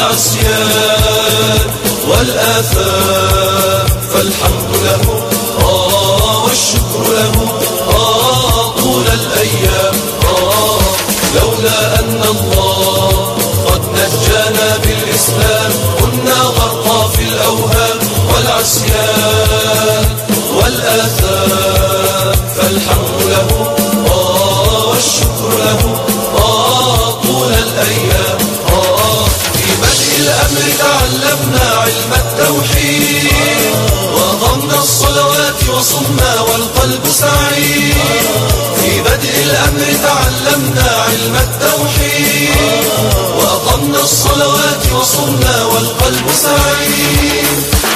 والعصيان والآثام، فالحمد له والشكر له طول الأيام. لولا أن الله قد نجانا بالإسلام كنا غرقا في الأوهام والعصيان والآثام، فالحمد له والشكر له طول الأيام. في بدء الأمر تعلمنا علم التوحيد، وأقمنا الصلوات وصمنا والقلب سعيد. في بدء الأمر تعلمنا علم التوحيد، وأقمنا الصلوات وصمنا والقلب سعيد.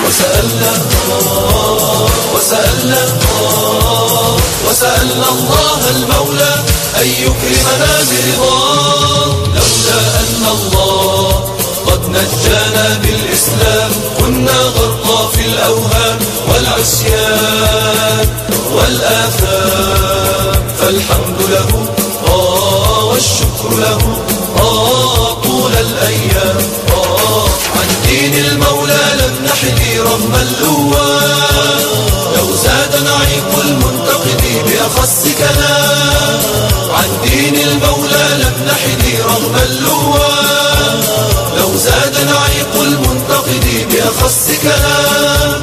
وسألنا الله المولى أن يكرمنا برضاه. لولا أن الله قد نجانا بالإسلام كنا غرقا في الأوهام والعصيان والآثام، فالحمد له والشكر له طول الأيام. عن دين المولى لم نحدي رغم اللوام، لو زاد نعيق المنتقد بأخص كلام. عن دين المولى لم نحدي رغم اللوام، لو زاد نعيق المنتقد بأخص كلام.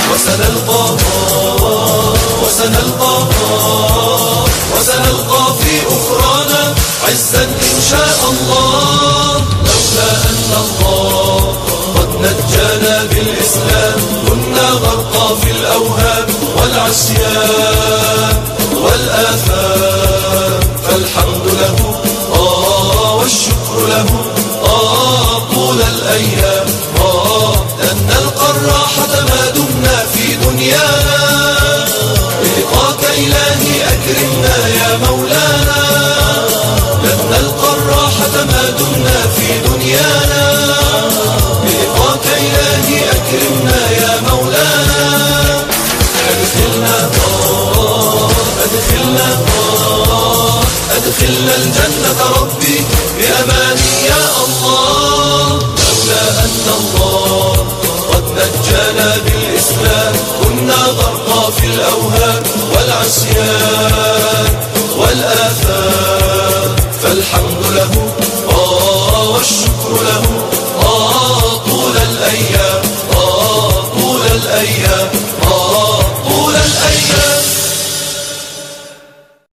وسنلقى في أخرانا عزا إن شاء الله. لولا أن الله قد نجانا بالإسلام كنا غرقا في الأوهام والعصيان والآثام، فالحمد له والشكر له طول الأيام. لن نلقى الراحة ما دمنا في دنيانا، بلقاك إلهي أكرمنا يا مولانا. لن نلقى الراحة ما دمنا في دنيانا، بلقاك إلهي أكرمنا يا مولانا. أدخلنا الجنة ربي بأماني يا الله. لولا أن الله قد نجانا بالإسلام كنا غرقا في الأوهام والعصيان والآثام، فالحمد له والشكر له طول الأيام